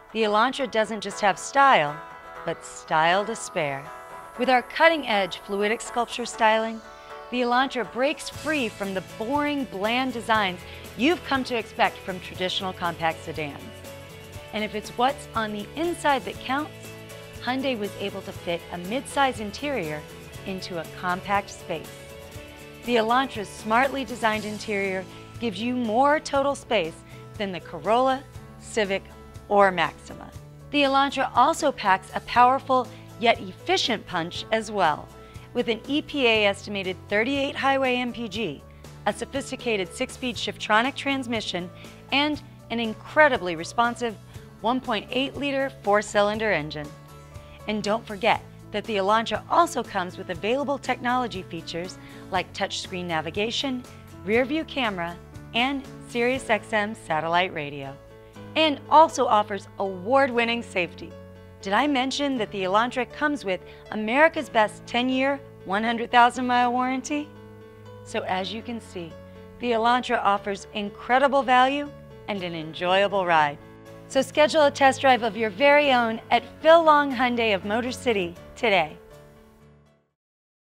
The Elantra doesn't just have style, but style to spare. With our cutting-edge fluidic sculpture styling, the Elantra breaks free from the boring, bland designs you've come to expect from traditional compact sedans. And if it's what's on the inside that counts, Hyundai was able to fit a mid-size interior into a compact space. The Elantra's smartly designed interior gives you more total space than the Corolla, Civic, or Maxima. The Elantra also packs a powerful yet efficient punch as well, with an EPA estimated 38 highway mpg, a sophisticated 6-speed Shiftronic transmission, and an incredibly responsive 1.8-liter 4-cylinder engine. And don't forget that the Elantra also comes with available technology features like touchscreen navigation, rear-view camera, and SiriusXM satellite radio, and also offers award-winning safety. Did I mention that the Elantra comes with America's best 10-year, 100,000-mile warranty? So as you can see, the Elantra offers incredible value and an enjoyable ride. So schedule a test drive of your very own at Phil Long Hyundai of Motor City today.